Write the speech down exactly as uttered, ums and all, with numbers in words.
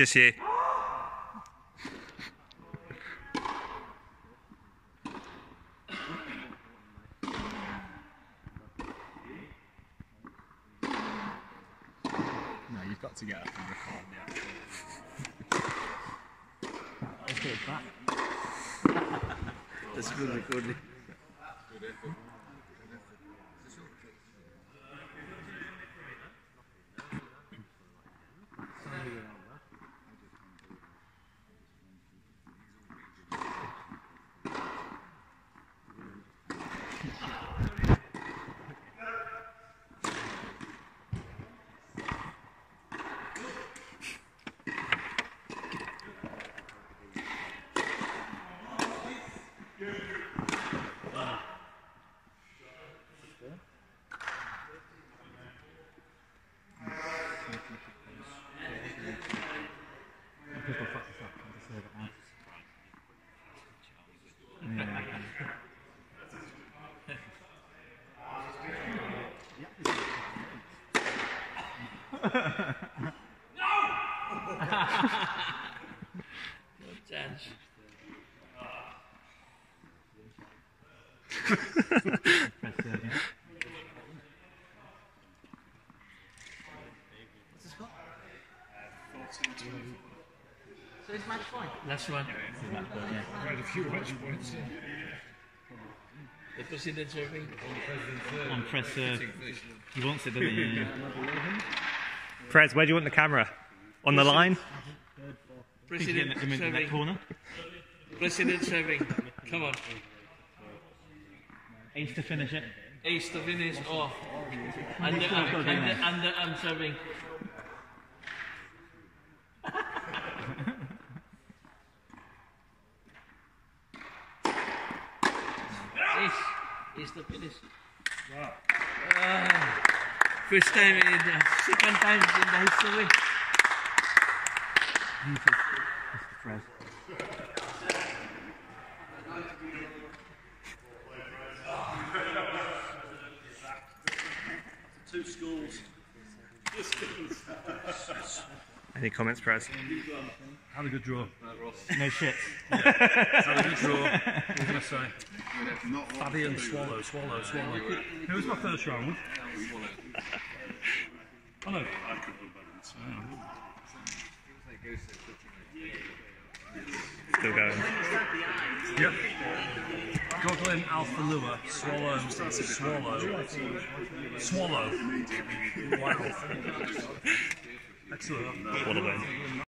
Just you. No, you've got to get up and record the actual. Okay, back. That's good recording. No chance. What's the score? So it's match point. Last one. Quite a few match points. The president serving. On press serve. He wants it, doesn't he? Prez, where do you want the camera? On the line? President in, in, in that serving. corner. President serving. Come on. Ace to finish it. Ace to finish off. And the, and, and, the, and the I'm serving. Ace. Ace to finish. Wow. Uh, first time in the second time in the history. Press. Two schools. Any comments, Prez? Had a good draw. No shit. Had a good draw. What was I going to say? Faddy and Swallow, Swallow, Swallow. Who was my first round? Oh no. Still going. Yep. Goblin, Alpha Lua, Swallow, Swallow, Swallow. Wow. Excellent. What a win.